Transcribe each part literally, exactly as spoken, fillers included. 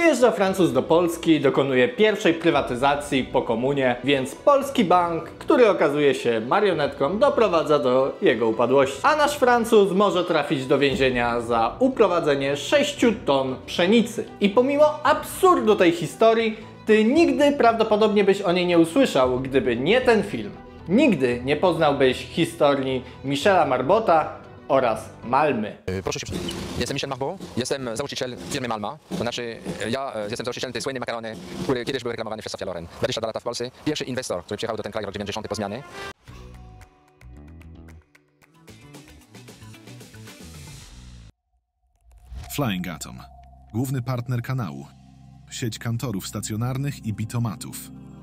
Przyjeżdża Francuz do Polski, dokonuje pierwszej prywatyzacji po komunie, więc polski bank, który okazuje się marionetką, doprowadza do jego upadłości. A nasz Francuz może trafić do więzienia za uprowadzenie sześciu ton pszenicy. I pomimo absurdu tej historii, ty nigdy prawdopodobnie byś o niej nie usłyszał, gdyby nie ten film. Nigdy nie poznałbyś historii Michela Marbota oraz Malmy. Proszę się przedstawić. Jestem Michel Marbot, jestem założyciel firmy Malma. To znaczy, ja jestem założycielem tej słynnej makarony, które kiedyś były reklamowane przez Sofia Loren. dwadzieścia dwa lata w Polsce. Pierwszy inwestor, który przyjechał do ten kraj w roku dziewięćdziesiątym po zmiany. Flying Atom. Główny partner kanału. Sieć kantorów stacjonarnych i bitomatów.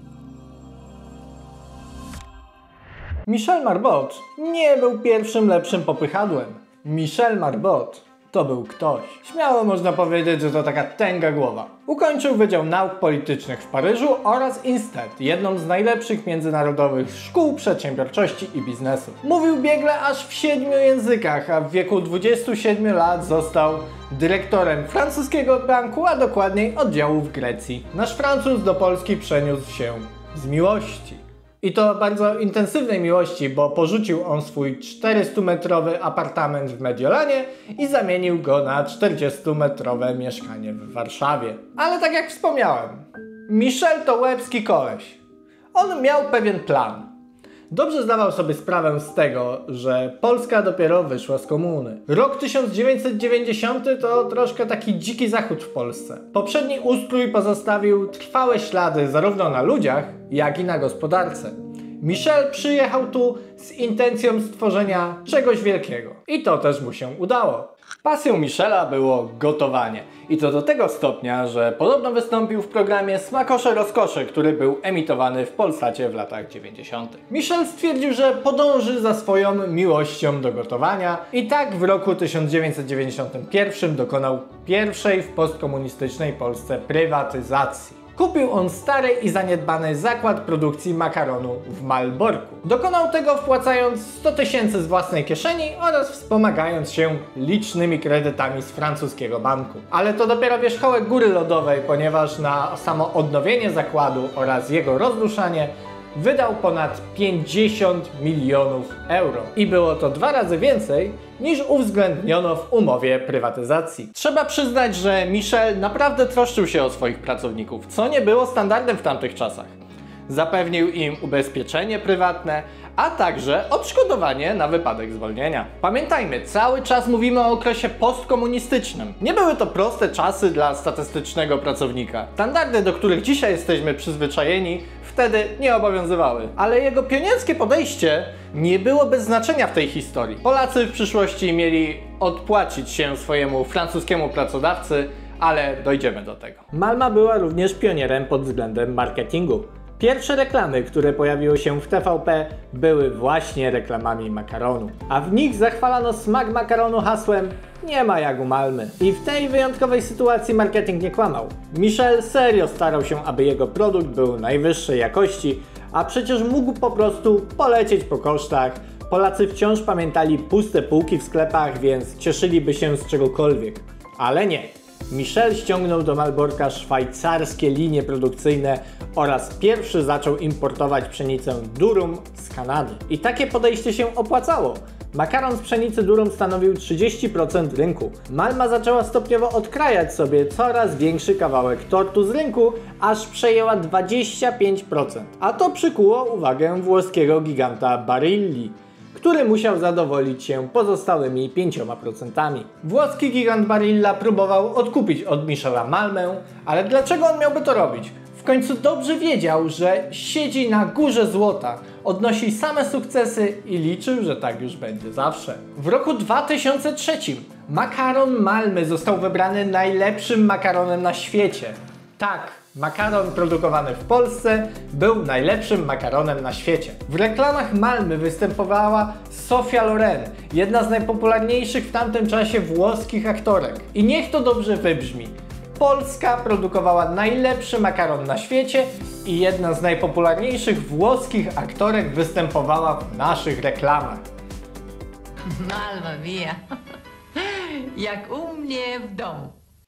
Michel Marbot nie był pierwszym lepszym popychadłem. Michel Marbot to był ktoś. Śmiało można powiedzieć, że to taka tęga głowa. Ukończył Wydział Nauk Politycznych w Paryżu oraz INSTEAD, jedną z najlepszych międzynarodowych szkół przedsiębiorczości i biznesu. Mówił biegle aż w siedmiu językach, a w wieku dwudziestu siedmiu lat został dyrektorem francuskiego banku, a dokładniej oddziału w Grecji. Nasz Francuz do Polski przeniósł się z miłości. I to bardzo intensywnej miłości, bo porzucił on swój czterystumetrowy apartament w Mediolanie i zamienił go na czterdziestometrowe mieszkanie w Warszawie. Ale tak jak wspomniałem, Michel to łebski koleś. On miał pewien plan. Dobrze zdawał sobie sprawę z tego, że Polska dopiero wyszła z komuny. Rok tysiąc dziewięćset dziewięćdziesiąty to troszkę taki dziki zachód w Polsce. Poprzedni ustrój pozostawił trwałe ślady zarówno na ludziach, jak i na gospodarce. Michel przyjechał tu z intencją stworzenia czegoś wielkiego. I to też mu się udało. Pasją Michela było gotowanie. I to do tego stopnia, że podobno wystąpił w programie Smakosze Rozkosze, który był emitowany w Polsacie w latach dziewięćdziesiątych. Michel stwierdził, że podąży za swoją miłością do gotowania i tak w roku tysiąc dziewięćset dziewięćdziesiątym pierwszym dokonał pierwszej w postkomunistycznej Polsce prywatyzacji. Kupił on stary i zaniedbany zakład produkcji makaronu w Malborku. Dokonał tego wpłacając sto tysięcy z własnej kieszeni oraz wspomagając się licznymi kredytami z francuskiego banku. Ale to dopiero wierzchołek góry lodowej, ponieważ na samo odnowienie zakładu oraz jego rozruszanie wydał ponad pięćdziesiąt milionów euro. I było to dwa razy więcej niż uwzględniono w umowie prywatyzacji. Trzeba przyznać, że Michel naprawdę troszczył się o swoich pracowników, co nie było standardem w tamtych czasach. Zapewnił im ubezpieczenie prywatne, a także odszkodowanie na wypadek zwolnienia. Pamiętajmy, cały czas mówimy o okresie postkomunistycznym. Nie były to proste czasy dla statystycznego pracownika. Standardy, do których dzisiaj jesteśmy przyzwyczajeni, wtedy nie obowiązywały. Ale jego pionierskie podejście nie było bez znaczenia w tej historii. Polacy w przyszłości mieli odpłacić się swojemu francuskiemu pracodawcy, ale dojdziemy do tego. Malma była również pionierem pod względem marketingu. Pierwsze reklamy, które pojawiły się w T V P, były właśnie reklamami makaronu. A w nich zachwalano smak makaronu hasłem "nie ma jak u Malmy". I w tej wyjątkowej sytuacji marketing nie kłamał. Michel serio starał się, aby jego produkt był najwyższej jakości, a przecież mógł po prostu polecieć po kosztach. Polacy wciąż pamiętali puste półki w sklepach, więc cieszyliby się z czegokolwiek. Ale nie. Michel ściągnął do Malborka szwajcarskie linie produkcyjne oraz pierwszy zaczął importować pszenicę durum z Kanady. I takie podejście się opłacało. Makaron z pszenicy durum stanowił trzydzieści procent rynku. Malma zaczęła stopniowo odkrajać sobie coraz większy kawałek tortu z rynku, aż przejęła dwadzieścia pięć procent. A to przykuło uwagę włoskiego giganta Barilli, który musiał zadowolić się pozostałymi pięcioma procentami. Włoski gigant Barilla próbował odkupić od Michela Malmę, ale dlaczego on miałby to robić? W końcu dobrze wiedział, że siedzi na górze złota, odnosi same sukcesy i liczył, że tak już będzie zawsze. W roku dwa tysiące trzecim makaron Malmy został wybrany najlepszym makaronem na świecie. Tak, makaron produkowany w Polsce był najlepszym makaronem na świecie. W reklamach Malmy występowała Sofia Loren, jedna z najpopularniejszych w tamtym czasie włoskich aktorek. I niech to dobrze wybrzmi. Polska produkowała najlepszy makaron na świecie i jedna z najpopularniejszych włoskich aktorek występowała w naszych reklamach. Malma mia, jak u mnie w domu.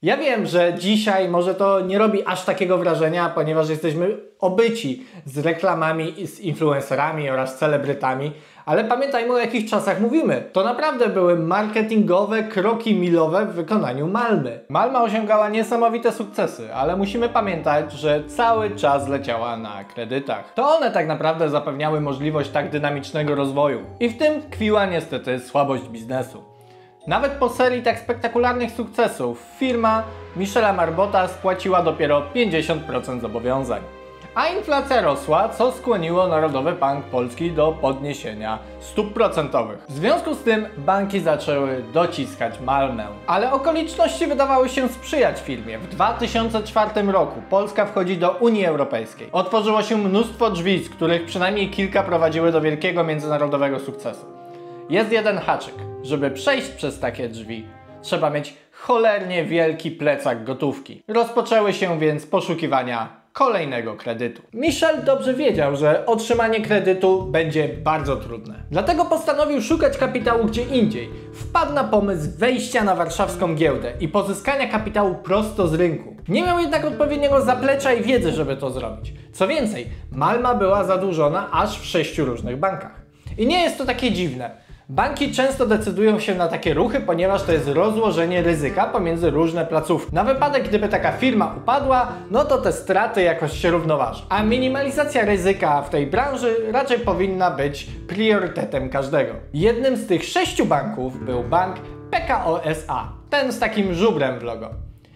Ja wiem, że dzisiaj może to nie robi aż takiego wrażenia, ponieważ jesteśmy obyci z reklamami, z influencerami oraz celebrytami, ale pamiętajmy, o jakich czasach mówimy. To naprawdę były marketingowe kroki milowe w wykonaniu Malmy. Malma osiągała niesamowite sukcesy, ale musimy pamiętać, że cały czas leciała na kredytach. To one tak naprawdę zapewniały możliwość tak dynamicznego rozwoju. I w tym tkwiła niestety słabość biznesu. Nawet po serii tak spektakularnych sukcesów firma Michela Marbota spłaciła dopiero pięćdziesiąt procent zobowiązań. A inflacja rosła, co skłoniło Narodowy Bank Polski do podniesienia stóp procentowych. W związku z tym banki zaczęły dociskać Malmę. Ale okoliczności wydawały się sprzyjać firmie. W dwa tysiące czwartym roku Polska wchodzi do Unii Europejskiej. Otworzyło się mnóstwo drzwi, z których przynajmniej kilka prowadziły do wielkiego międzynarodowego sukcesu. Jest jeden haczyk. Żeby przejść przez takie drzwi, trzeba mieć cholernie wielki plecak gotówki. Rozpoczęły się więc poszukiwania kolejnego kredytu. Michel dobrze wiedział, że otrzymanie kredytu będzie bardzo trudne. Dlatego postanowił szukać kapitału gdzie indziej. Wpadł na pomysł wejścia na warszawską giełdę i pozyskania kapitału prosto z rynku. Nie miał jednak odpowiedniego zaplecza i wiedzy, żeby to zrobić. Co więcej, Malma była zadłużona aż w sześciu różnych bankach. I nie jest to takie dziwne. Banki często decydują się na takie ruchy, ponieważ to jest rozłożenie ryzyka pomiędzy różne placówki. Na wypadek, gdyby taka firma upadła, no to te straty jakoś się równoważą. A minimalizacja ryzyka w tej branży raczej powinna być priorytetem każdego. Jednym z tych sześciu banków był bank P K O S A, ten z takim żubrem w logo.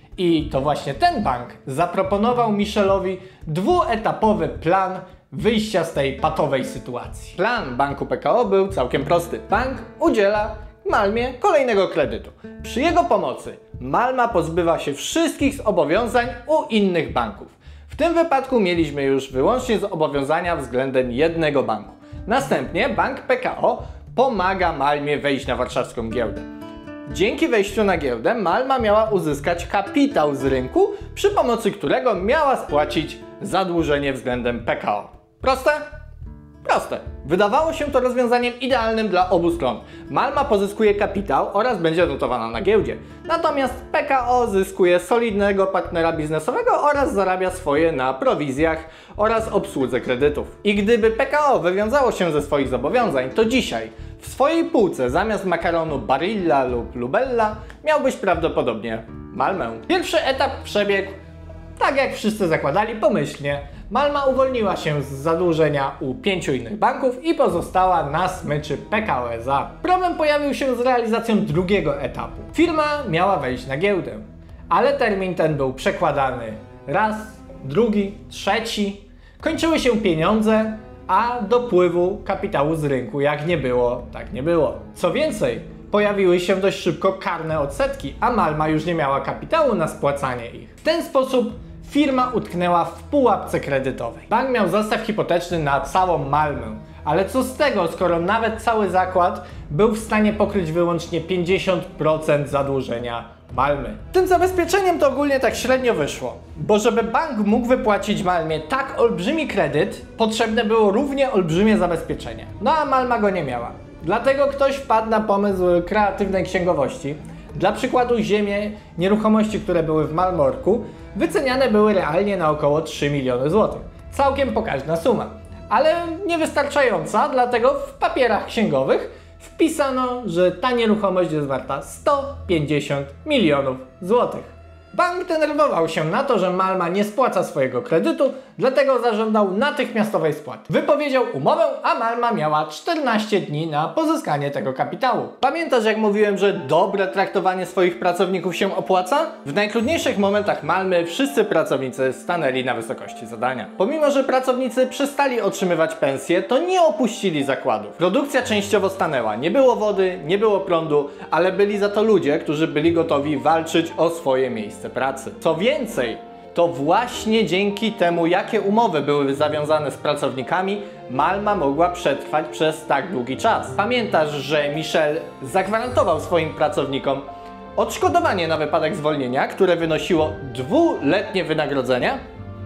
I to właśnie ten bank zaproponował Michelowi dwuetapowy plan wyjścia z tej patowej sytuacji. Plan banku P K O był całkiem prosty. Bank udziela Malmie kolejnego kredytu. Przy jego pomocy Malma pozbywa się wszystkich zobowiązań u innych banków. W tym wypadku mieliśmy już wyłącznie zobowiązania względem jednego banku. Następnie bank P K O pomaga Malmie wejść na warszawską giełdę. Dzięki wejściu na giełdę Malma miała uzyskać kapitał z rynku, przy pomocy którego miała spłacić zadłużenie względem P K O. Proste? Proste. Wydawało się to rozwiązaniem idealnym dla obu stron. Malma pozyskuje kapitał oraz będzie notowana na giełdzie. Natomiast P K O zyskuje solidnego partnera biznesowego oraz zarabia swoje na prowizjach oraz obsłudze kredytów. I gdyby P K O wywiązało się ze swoich zobowiązań, to dzisiaj w swojej półce zamiast makaronu Barilla lub Lubella miałbyś prawdopodobnie Malmę. Pierwszy etap przebiegł tak jak wszyscy zakładali, pomyślnie. Malma uwolniła się z zadłużenia u pięciu innych banków i pozostała na smyczy P K O S A. Problem pojawił się z realizacją drugiego etapu. Firma miała wejść na giełdę, ale termin ten był przekładany raz, drugi, trzeci. Kończyły się pieniądze, a dopływu kapitału z rynku jak nie było, tak nie było. Co więcej, pojawiły się dość szybko karne odsetki, a Malma już nie miała kapitału na spłacanie ich. W ten sposób firma utknęła w pułapce kredytowej. Bank miał zastaw hipoteczny na całą Malmę, ale co z tego, skoro nawet cały zakład był w stanie pokryć wyłącznie pięćdziesiąt procent zadłużenia Malmy. Tym zabezpieczeniem to ogólnie tak średnio wyszło, bo żeby bank mógł wypłacić Malmie tak olbrzymi kredyt, potrzebne było równie olbrzymie zabezpieczenie. No a Malma go nie miała. Dlatego ktoś wpadł na pomysł kreatywnej księgowości. Dla przykładu ziemie, nieruchomości, które były w Malmorku, wyceniane były realnie na około trzy miliony złotych. Całkiem pokaźna suma, ale niewystarczająca, dlatego w papierach księgowych wpisano, że ta nieruchomość jest warta sto pięćdziesiąt milionów złotych. Bank denerwował się na to, że Malma nie spłaca swojego kredytu, dlatego zażądał natychmiastowej spłaty. Wypowiedział umowę, a Malma miała czternaście dni na pozyskanie tego kapitału. Pamiętasz, jak mówiłem, że dobre traktowanie swoich pracowników się opłaca? W najtrudniejszych momentach Malmy wszyscy pracownicy stanęli na wysokości zadania. Pomimo, że pracownicy przestali otrzymywać pensje, to nie opuścili zakładów. Produkcja częściowo stanęła, nie było wody, nie było prądu, ale byli za to ludzie, którzy byli gotowi walczyć o swoje miejsce pracy. Co więcej, to właśnie dzięki temu, jakie umowy były zawiązane z pracownikami, Malma mogła przetrwać przez tak długi czas. Pamiętasz, że Michel zagwarantował swoim pracownikom odszkodowanie na wypadek zwolnienia, które wynosiło dwuletnie wynagrodzenia?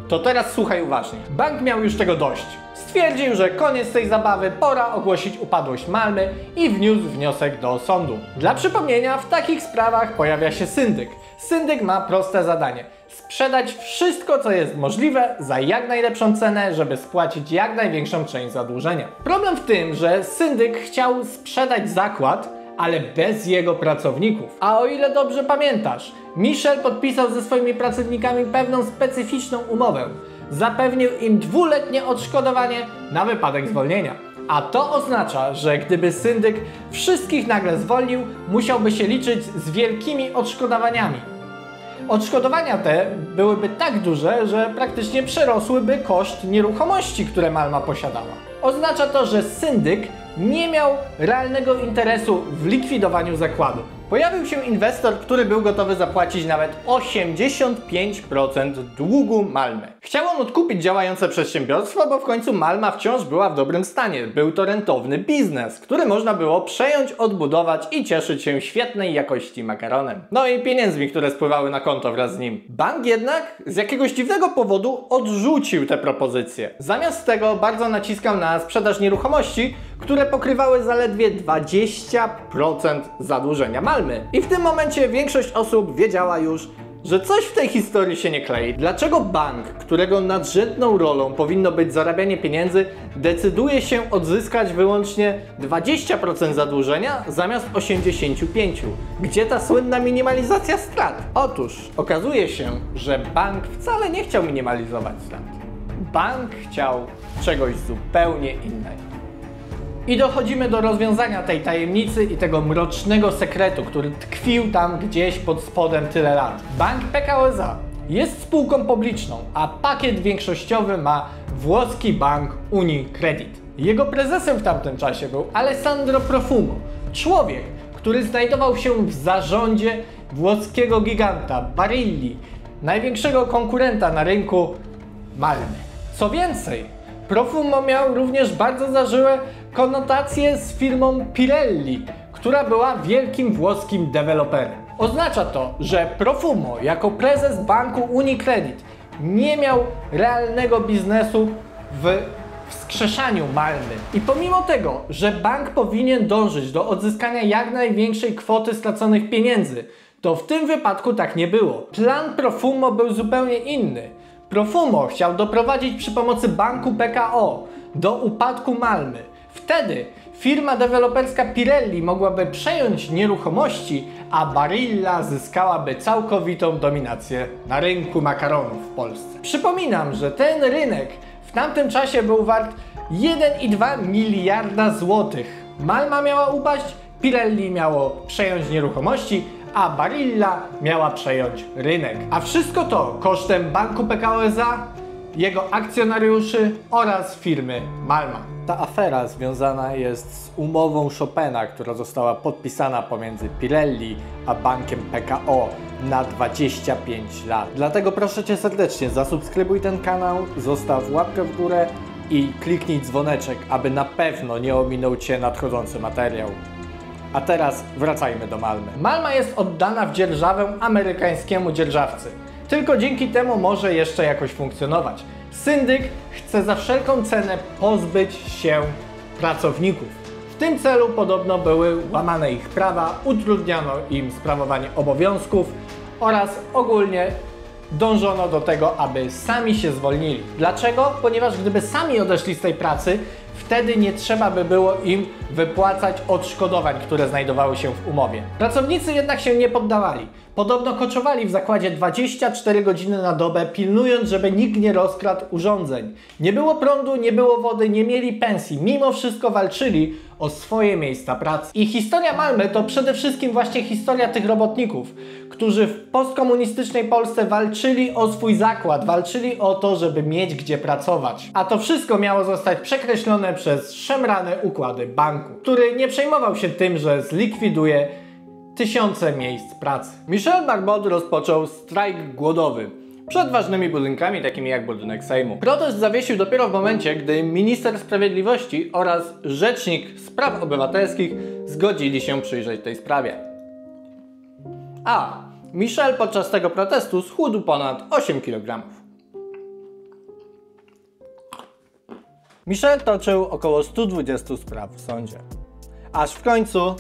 To teraz słuchaj uważnie. Bank miał już tego dość. Stwierdził, że koniec tej zabawy, pora ogłosić upadłość Malmy i wniósł wniosek do sądu. Dla przypomnienia, w takich sprawach pojawia się syndyk. Syndyk ma proste zadanie. Sprzedać wszystko, co jest możliwe, za jak najlepszą cenę, żeby spłacić jak największą część zadłużenia. Problem w tym, że syndyk chciał sprzedać zakład, ale bez jego pracowników. A o ile dobrze pamiętasz, Michel podpisał ze swoimi pracownikami pewną specyficzną umowę. Zapewnił im dwuletnie odszkodowanie na wypadek zwolnienia. A to oznacza, że gdyby syndyk wszystkich nagle zwolnił, musiałby się liczyć z wielkimi odszkodowaniami. Odszkodowania te byłyby tak duże, że praktycznie przerosłyby koszt nieruchomości, które Malma posiadała. Oznacza to, że syndyk nie miał realnego interesu w likwidowaniu zakładu. Pojawił się inwestor, który był gotowy zapłacić nawet osiemdziesiąt pięć procent długu Malmy. Chciał on odkupić działające przedsiębiorstwo, bo w końcu Malma wciąż była w dobrym stanie. Był to rentowny biznes, który można było przejąć, odbudować i cieszyć się świetnej jakości makaronem. No i pieniędzmi, które spływały na konto wraz z nim. Bank jednak z jakiegoś dziwnego powodu odrzucił te propozycje. Zamiast tego bardzo naciskał na sprzedaż nieruchomości, które pokrywały zaledwie dwadzieścia procent zadłużenia Malmy. I w tym momencie większość osób wiedziała już, że coś w tej historii się nie klei. Dlaczego bank, którego nadrzędną rolą powinno być zarabianie pieniędzy, decyduje się odzyskać wyłącznie dwadzieścia procent zadłużenia zamiast osiemdziesiąt pięć procent? Gdzie ta słynna minimalizacja strat? Otóż okazuje się, że bank wcale nie chciał minimalizować strat. Bank chciał czegoś zupełnie innego. I dochodzimy do rozwiązania tej tajemnicy i tego mrocznego sekretu, który tkwił tam gdzieś pod spodem tyle lat. Bank P K O S A jest spółką publiczną, a pakiet większościowy ma włoski bank Unicredit. Jego prezesem w tamtym czasie był Alessandro Profumo, człowiek, który znajdował się w zarządzie włoskiego giganta Barilli, największego konkurenta na rynku Malmy. Co więcej, Profumo miał również bardzo zażyłe konotacje z firmą Pirelli, która była wielkim włoskim deweloperem. Oznacza to, że Profumo jako prezes banku Unicredit nie miał realnego biznesu w wskrzeszaniu Malmy. I pomimo tego, że bank powinien dążyć do odzyskania jak największej kwoty straconych pieniędzy, to w tym wypadku tak nie było. Plan Profumo był zupełnie inny. Profumo chciał doprowadzić przy pomocy banku P K O do upadku Malmy. Wtedy firma deweloperska Pirelli mogłaby przejąć nieruchomości, a Barilla zyskałaby całkowitą dominację na rynku makaronów w Polsce. Przypominam, że ten rynek w tamtym czasie był wart jeden i dwa miliarda złotych. Malma miała upaść, Pirelli miało przejąć nieruchomości, a Barilla miała przejąć rynek. A wszystko to kosztem banku P K O S A, jego akcjonariuszy oraz firmy Malma. Ta afera związana jest z umową Chopina, która została podpisana pomiędzy Pirelli a bankiem P K O na dwadzieścia pięć lat. Dlatego proszę Cię serdecznie, zasubskrybuj ten kanał, zostaw łapkę w górę i kliknij dzwoneczek, aby na pewno nie ominął Cię nadchodzący materiał. A teraz wracajmy do Malmy. Malma jest oddana w dzierżawę amerykańskiemu dzierżawcy. Tylko dzięki temu może jeszcze jakoś funkcjonować. Syndyk chce za wszelką cenę pozbyć się pracowników. W tym celu podobno były łamane ich prawa, utrudniano im sprawowanie obowiązków oraz ogólnie dążono do tego, aby sami się zwolnili. Dlaczego? Ponieważ gdyby sami odeszli z tej pracy, wtedy nie trzeba by było im wypłacać odszkodowań, które znajdowały się w umowie. Pracownicy jednak się nie poddawali. Podobno koczowali w zakładzie dwadzieścia cztery godziny na dobę, pilnując, żeby nikt nie rozkradł urządzeń. Nie było prądu, nie było wody, nie mieli pensji. Mimo wszystko walczyli o swoje miejsca pracy. I historia Malmy to przede wszystkim właśnie historia tych robotników, którzy w postkomunistycznej Polsce walczyli o swój zakład, walczyli o to, żeby mieć gdzie pracować. A to wszystko miało zostać przekreślone przez szemrane układy banku, który nie przejmował się tym, że zlikwiduje tysiące miejsc pracy. Michel Barbot rozpoczął strajk głodowy przed ważnymi budynkami, takimi jak budynek Sejmu. Protest zawiesił dopiero w momencie, gdy minister sprawiedliwości oraz rzecznik spraw obywatelskich zgodzili się przyjrzeć tej sprawie. A Michel podczas tego protestu schudł ponad osiem kilogramów. Michel toczył około stu dwudziestu spraw w sądzie. Aż w końcu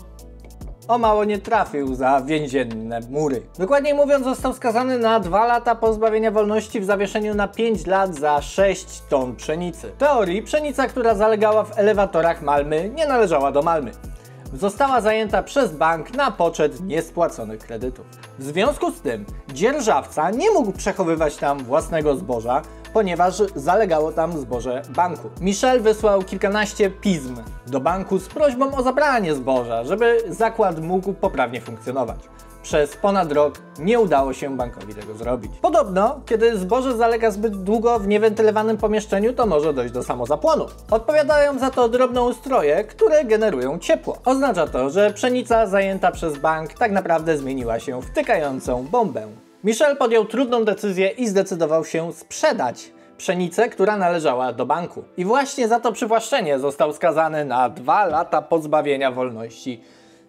o mało nie trafił za więzienne mury. Dokładniej mówiąc, został skazany na dwa lata pozbawienia wolności w zawieszeniu na pięć lat za sześć ton pszenicy. W teorii pszenica, która zalegała w elewatorach Malmy, nie należała do Malmy. Została zajęta przez bank na poczet niespłaconych kredytów. W związku z tym dzierżawca nie mógł przechowywać tam własnego zboża, ponieważ zalegało tam zboże banku. Michel wysłał kilkanaście pism do banku z prośbą o zabranie zboża, żeby zakład mógł poprawnie funkcjonować. Przez ponad rok nie udało się bankowi tego zrobić. Podobno, kiedy zboże zalega zbyt długo w niewentylowanym pomieszczeniu, to może dojść do samozapłonu. Odpowiadają za to drobnoustroje, które generują ciepło. Oznacza to, że pszenica zajęta przez bank tak naprawdę zmieniła się w tykającą bombę. Michel podjął trudną decyzję i zdecydował się sprzedać pszenicę, która należała do banku. I właśnie za to przywłaszczenie został skazany na dwa lata pozbawienia wolności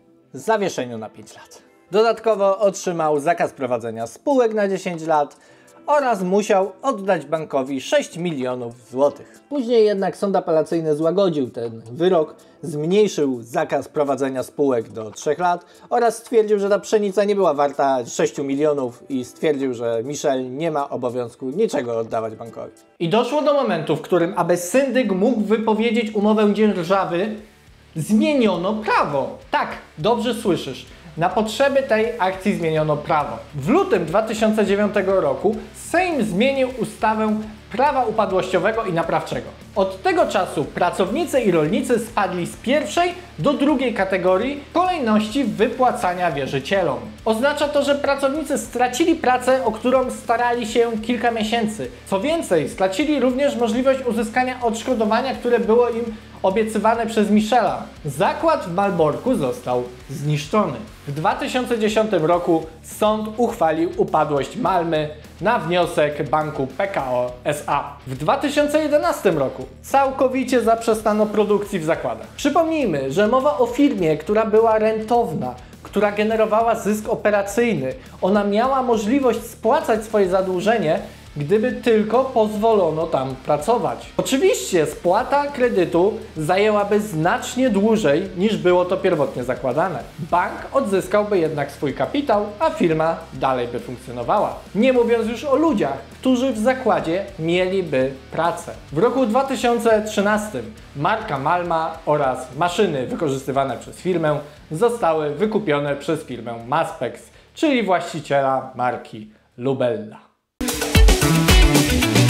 z zawieszeniu na pięć lat. Dodatkowo otrzymał zakaz prowadzenia spółek na dziesięć lat oraz musiał oddać bankowi sześć milionów złotych. Później jednak sąd apelacyjny złagodził ten wyrok, zmniejszył zakaz prowadzenia spółek do trzech lat oraz stwierdził, że ta pszenica nie była warta sześciu milionów i stwierdził, że Michel nie ma obowiązku niczego oddawać bankowi. I doszło do momentu, w którym, aby syndyk mógł wypowiedzieć umowę dzierżawy, zmieniono prawo. Tak, dobrze słyszysz. Na potrzeby tej akcji zmieniono prawo. W lutym dwa tysiące dziewiątego roku Sejm zmienił ustawę prawa upadłościowego i naprawczego. Od tego czasu pracownicy i rolnicy spadli z pierwszej do drugiej kategorii kolejności wypłacania wierzycielom. Oznacza to, że pracownicy stracili pracę, o którą starali się kilka miesięcy. Co więcej, stracili również możliwość uzyskania odszkodowania, które było im obiecywane przez Michela. Zakład w Malborku został zniszczony. W dwa tysiące dziesiątym roku sąd uchwalił upadłość Malmy na wniosek banku P K O S A. W dwa tysiące jedenastym roku całkowicie zaprzestano produkcji w zakładach. Przypomnijmy, że mowa o firmie, która była rentowna, która generowała zysk operacyjny. Ona miała możliwość spłacać swoje zadłużenie, gdyby tylko pozwolono tam pracować. Oczywiście spłata kredytu zajęłaby znacznie dłużej niż było to pierwotnie zakładane. Bank odzyskałby jednak swój kapitał, a firma dalej by funkcjonowała. Nie mówiąc już o ludziach, którzy w zakładzie mieliby pracę. W roku dwa tysiące trzynastym marka Malma oraz maszyny wykorzystywane przez firmę zostały wykupione przez firmę Maspex, czyli właściciela marki Lubella.